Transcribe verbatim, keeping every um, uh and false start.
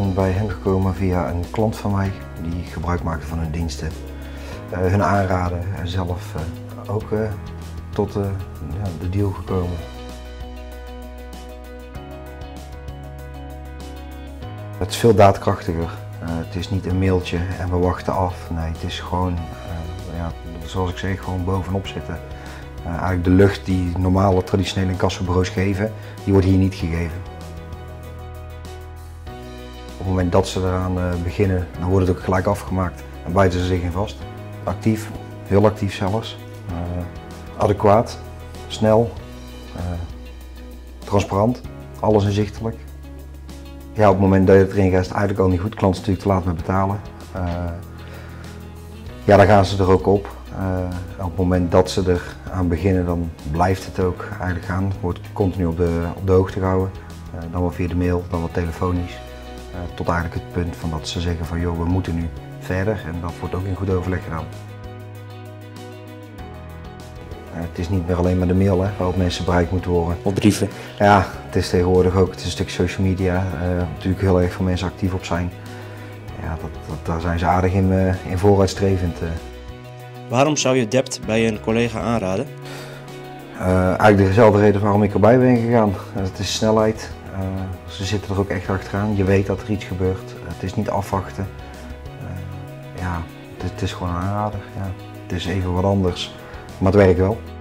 ben bij hen gekomen via een klant van mij die gebruik maakte van hun diensten. Uh, hun aanraden en zelf uh, ook uh, tot uh, ja, de deal gekomen. Het is veel daadkrachtiger. Uh, het is niet een mailtje en we wachten af. Nee, het is gewoon, uh, ja, zoals ik zeg, gewoon bovenop zitten. Uh, eigenlijk de lucht die normale traditionele incassobureaus geven, die wordt hier niet gegeven. Op het moment dat ze eraan uh, beginnen, dan wordt het ook gelijk afgemaakt en bijten ze zich in vast. Actief, heel actief zelfs. Uh, adequaat, snel, uh, transparant, alles inzichtelijk. Ja, op het moment dat je het erin gaat is het eigenlijk al niet goed. Klant is natuurlijk te laat met betalen. Uh, ja, daar gaan ze er ook op. Uh, op het moment dat ze er aan beginnen, dan blijft het ook eigenlijk gaan. Het wordt continu op de, op de hoogte gehouden. Uh, dan wel via de mail, dan wel telefonisch. Uh, tot eigenlijk het punt van dat ze zeggen van joh, we moeten nu verder. En dat wordt ook in goed overleg gedaan. Uh, het is niet meer alleen maar de mail hè, waarop mensen bereikt moeten worden. Of brieven. Ja, het is tegenwoordig ook, het is een stuk social media. Uh, natuurlijk heel erg veel mensen actief op zijn. Ja, dat, dat, daar zijn ze aardig in, uh, in vooruitstrevend. Uh. Waarom zou je Dept bij een collega aanraden? Uh, eigenlijk dezelfde reden waarom ik erbij ben gegaan. Uh, het is snelheid. Uh, ze zitten er ook echt achteraan. Je weet dat er iets gebeurt. Uh, het is niet afwachten. Uh, ja, het, het is gewoon een aanrader. Ja. Het is even wat anders, maar het werkt wel.